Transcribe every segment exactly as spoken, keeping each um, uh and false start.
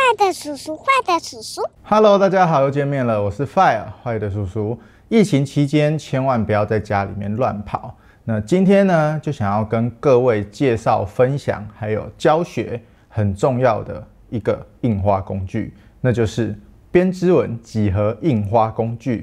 的叔叔，坏的叔叔。 Hello， 大家好，又见面了，我是 Fire， 坏的叔叔。疫情期间千万不要在家里面乱跑。那今天呢，就想要跟各位介绍、分享，还有教学很重要的一个印花工具，那就是编织纹几何印花工具。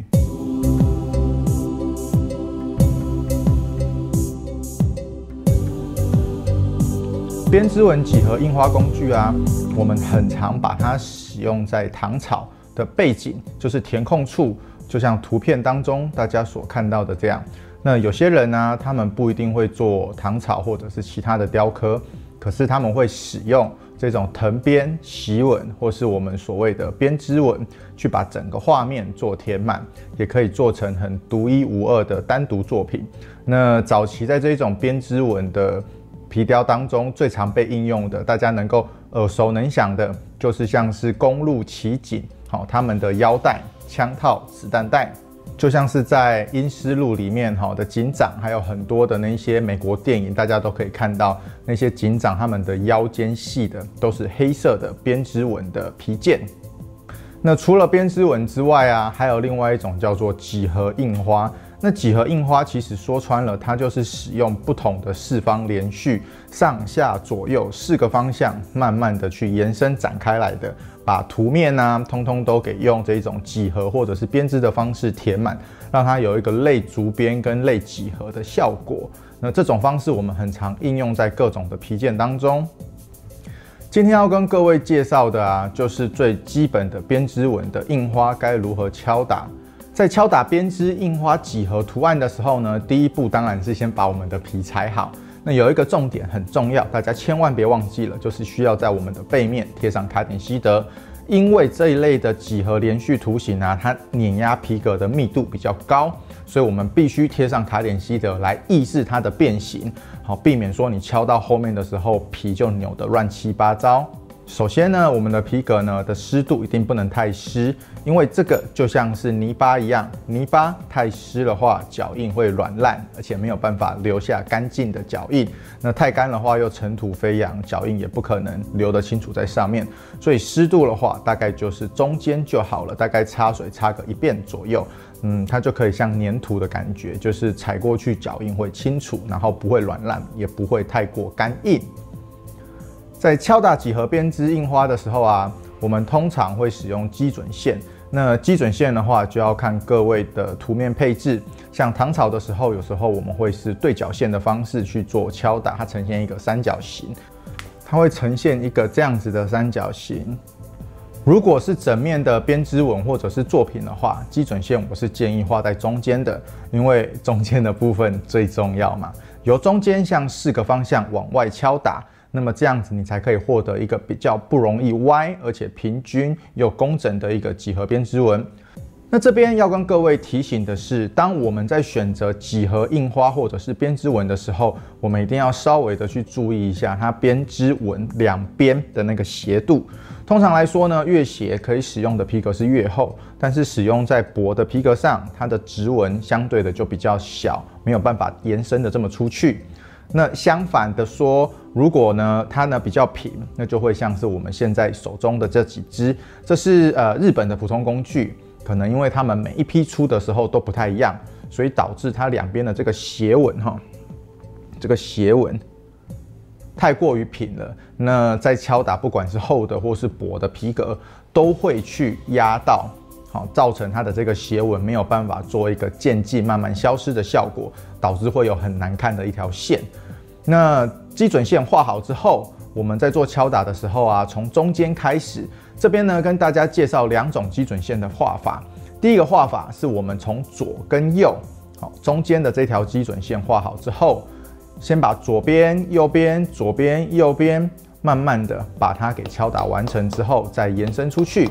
编织纹几何印花工具啊，我们很常把它使用在唐草的背景，就是填空处，就像图片当中大家所看到的这样。那有些人呢、啊，他们不一定会做唐草或者是其他的雕刻，可是他们会使用这种藤编、席纹，或是我们所谓的编织纹，去把整个画面做填满，也可以做成很独一无二的单独作品。那早期在这种编织纹的皮雕当中，最常被应用的，大家能够耳熟能详的，就是像是公路骑警，好，他们的腰带、枪套、子弹带，就像是在《阴尸路》里面好的警长，还有很多的那些美国电影，大家都可以看到那些警长他们的腰间系的都是黑色的编织纹的皮件。那除了编织纹之外啊，还有另外一种叫做几何印花。那几何印花其实说穿了，它就是使用不同的四方连续上下左右四个方向，慢慢的去延伸展开来的，把图面啊，通通都给用这种几何或者是编织的方式填满，让它有一个类竹编跟类几何的效果。那这种方式我们很常应用在各种的皮件当中。今天要跟各位介绍的啊，就是最基本的编织纹的印花该如何敲打。在敲打编织印花几何图案的时候呢，第一步当然是先把我们的皮裁好。那有一个重点很重要，大家千万别忘记了，就是需要在我们的背面贴上卡点西德，因为这一类的几何连续图形啊，它碾压皮革的密度比较高，所以我们必须贴上卡点西德来抑制它的变形，好，避免说你敲到后面的时候皮就扭得乱七八糟。首先呢，我们的皮革呢的湿度一定不能太湿，因为这个就像是泥巴一样，泥巴太湿的话，脚印会软烂，而且没有办法留下干净的脚印。那太干的话，又尘土飞扬，脚印也不可能留得清楚在上面。所以湿度的话，大概就是中间就好了，大概擦水擦个一遍左右，嗯，它就可以像粘土的感觉，就是踩过去脚印会清楚，然后不会软烂，也不会太过干硬。在敲打几何编织印花的时候啊，我们通常会使用基准线。那基准线的话，就要看各位的图面配置。像唐草的时候，有时候我们会是对角线的方式去做敲打，它呈现一个三角形，它会呈现一个这样子的三角形。如果是整面的编织纹或者是作品的话，基准线我是建议画在中间的，因为中间的部分最重要嘛。由中间向四个方向往外敲打。那么这样子，你才可以获得一个比较不容易歪，而且平均又工整的一个几何编织纹。那这边要跟各位提醒的是，当我们在选择几何印花或者是编织纹的时候，我们一定要稍微的去注意一下它编织纹两边的那个斜度。通常来说呢，越斜可以使用的皮革是越厚，但是使用在薄的皮革上，它的直纹相对的就比较小，没有办法延伸的这么出去。那相反的说，如果呢它呢比较平，那就会像是我们现在手中的这几支，这是呃日本的普通工具，可能因为他们每一批出的时候都不太一样，所以导致它两边的这个斜纹哈，这个斜纹太过于平了。那在敲打不管是厚的或是薄的皮革，都会去压到。好，造成它的这个斜纹没有办法做一个渐进慢慢消失的效果，导致会有很难看的一条线。那基准线画好之后，我们在做敲打的时候啊，从中间开始，这边呢跟大家介绍两种基准线的画法。第一个画法是我们从左跟右，好，中间的这条基准线画好之后，先把左边、右边、左边、右边，慢慢的把它给敲打完成之后，再延伸出去。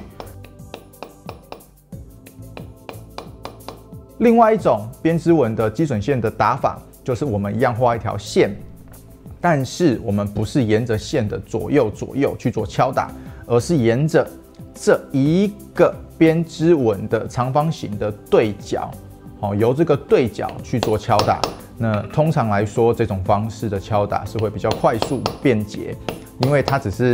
另外一种编织纹的基准线的打法，就是我们一样画一条线，但是我们不是沿着线的左右左右去做敲打，而是沿着这一个编织纹的长方形的对角，好，由这个对角去做敲打。那通常来说，这种方式的敲打是会比较快速便捷，因为它只是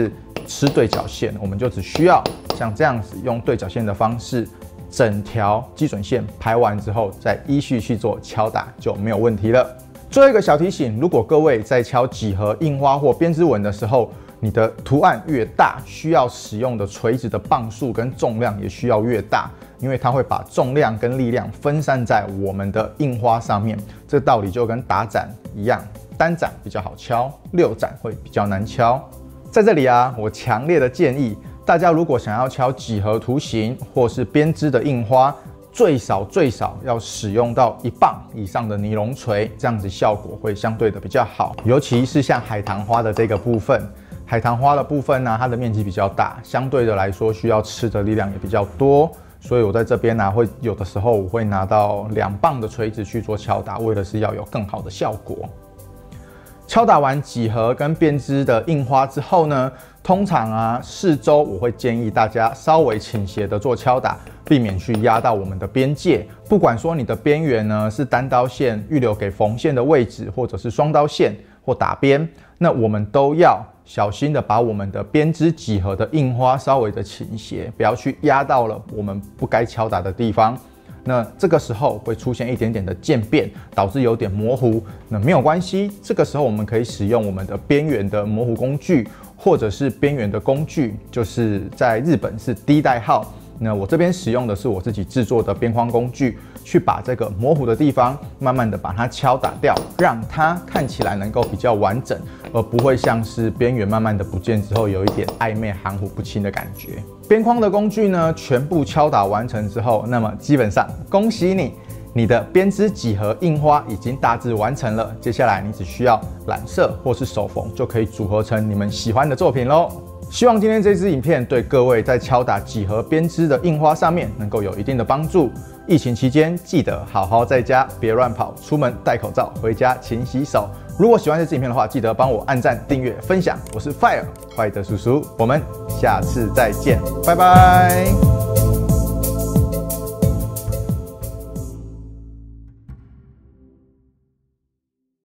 吃对角线，我们就只需要像这样子用对角线的方式，整条基准线排完之后，再依序去做敲打就没有问题了。最后一个小提醒，如果各位在敲几何、印花或编织纹的时候，你的图案越大，需要使用的锤子的磅数跟重量也需要越大，因为它会把重量跟力量分散在我们的印花上面。这个道理就跟打展一样，单展比较好敲，六展会比较难敲。在这里啊，我强烈的建议大家，如果想要敲几何图形或是编织的印花，最少最少要使用到一磅以上的尼龙锤，这样子效果会相对的比较好。尤其是像海棠花的这个部分，海棠花的部分呢、啊，它的面积比较大，相对的来说需要吃的力量也比较多，所以我在这边呢、啊，会有的时候我会拿到两磅的锤子去做敲打，为的是要有更好的效果。敲打完几何跟编织的印花之后呢，通常啊四周我会建议大家稍微倾斜的做敲打，避免去压到我们的边界。不管说你的边缘呢是单刀线预留给缝线的位置，或者是双刀线或打边，那我们都要小心的把我们的编织几何的印花稍微的倾斜，不要去压到了我们不该敲打的地方。那这个时候会出现一点点的渐变，导致有点模糊。那没有关系，这个时候我们可以使用我们的边缘的模糊工具，或者是边缘的工具，就是在日本是 D 代号。那我这边使用的是我自己制作的边框工具，去把这个模糊的地方慢慢的把它敲打掉，让它看起来能够比较完整，而不会像是边缘慢慢的不见之后有一点暧昧含糊不清的感觉。边框的工具呢，全部敲打完成之后，那么基本上恭喜你，你的编织几何印花已经大致完成了。接下来你只需要染色或是手缝，就可以组合成你们喜欢的作品咯。希望今天这支影片对各位在敲打几何编织的印花上面能够有一定的帮助。疫情期间记得好好在家，别乱跑，出门戴口罩，回家勤洗手。如果喜欢这支影片的话，记得帮我按赞、订阅、分享。我是 Fire 坏的叔叔，我们下次再见，拜拜。